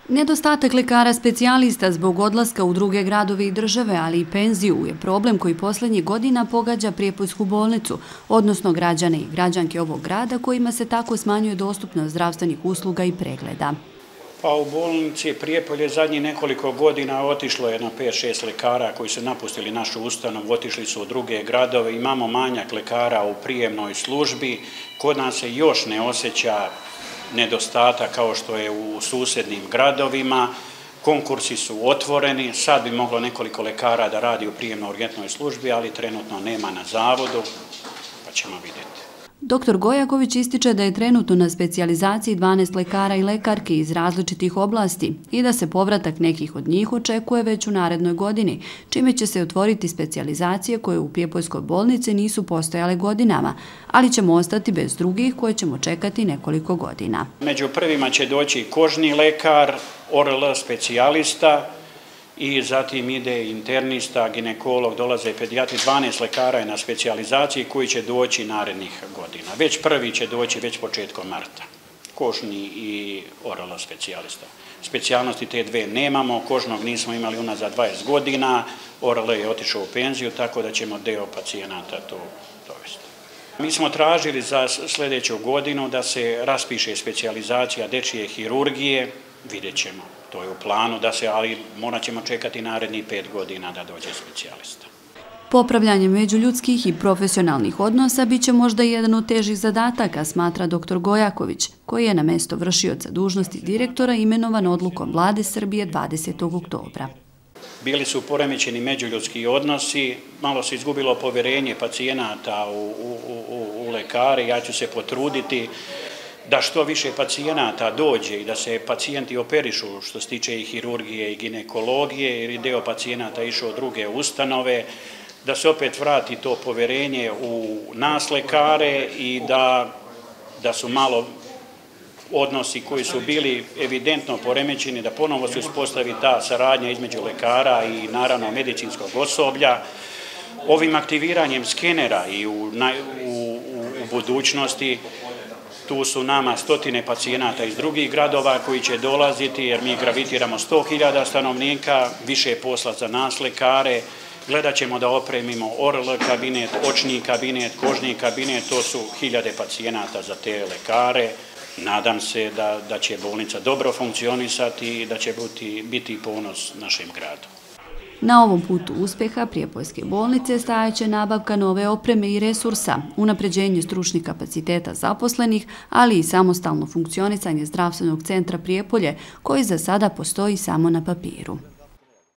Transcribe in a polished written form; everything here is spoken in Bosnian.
Nedostatak lekara specijalista zbog odlaska u druge gradove i države, ali i penziju, je problem koji posljednjih godina pogađa Prijepoljsku bolnicu, odnosno građane i građanke ovog grada kojima se tako smanjuje dostupnost zdravstvenih usluga i pregleda. Pa u bolnici Prijepolje zadnjih nekoliko godina otišlo je na 5-6 lekara koji su napustili našu ustanovu, otišli su u druge gradove, imamo manjak lekara u prijemnoj službi, kod nas se još ne osjeća nedostatak kao što je u susjednim gradovima, konkursi su otvoreni, sad bi moglo nekoliko lekara da radi u prijemno-urgentnoj službi, ali trenutno nema na zavodu, pa ćemo vidjeti. Dr. Gojaković ističe da je trenutno na specijalizaciji 12 lekara i lekarki iz različitih oblasti i da se povratak nekih od njih očekuje već u narednoj godini, čime će se otvoriti specijalizacije koje u Prijepoljskoj bolnici nisu postojale godinama, ali ćemo ostati bez drugih koje ćemo čekati nekoliko godina. Među prvima će doći kožni lekar, ORL specijalista, i zatim ide internista, ginekolog, dolaze pedijatri, 12 lekara je na specijalizaciji koji će doći narednih godina. Već prvi će doći već početkom marta, kožni i ORL specijalista. Specijalnosti te dve nemamo, kožnog nismo imali unazad 20 godina, ORL je otišao u penziju, tako da ćemo deo pacijenata tu dovesti. Mi smo tražili za sljedeću godinu da se raspiše specijalizacija dečije hirurgije, vidjet ćemo. To je u planu ali morat ćemo čekati narednih 5 godina da dođe specijalista. Popravljanje međuljudskih i profesionalnih odnosa bit će možda jedan od težih zadataka, smatra dr. Gojaković, koji je na mesto vršioca dužnosti direktora imenovan odlukom Vlade Srbije 20. oktobra. Bili su poremećeni međuljudski odnosi, malo se izgubilo povjerenje pacijenata u lekare, ja ću se potruditi da što više pacijenata dođe i da se pacijenti operišu što se tiče i hirurgije i ginekologije, jer je deo pacijenata išao u druge ustanove, da se opet vrati to povjerenje u nas lekare i da su malo odnosi koji su bili evidentno poremećeni, da ponovo se uspostavi ta saradnja između lekara i naravno medicinskog osoblja. Ovim aktiviranjem skenera i u budućnosti tu su nama stotine pacijenata iz drugih gradova koji će dolaziti jer mi gravitiramo 100.000 stanovnika, više posla za nas lekare. Gledat ćemo da opremimo ORL kabinet, očni kabinet, kožni kabinet, to su 1000 pacijenata za te lekare. Nadam se da će bolnica dobro funkcionisati i da će biti ponos našem gradu. Na ovom putu uspjeha Prijepoljske bolnice stajaće nabavka nove opreme i resursa, unapređenje stručnih kapaciteta zaposlenih, ali i samostalno funkcionisanje zdravstvenog centra Prijepolje, koji za sada postoji samo na papiru.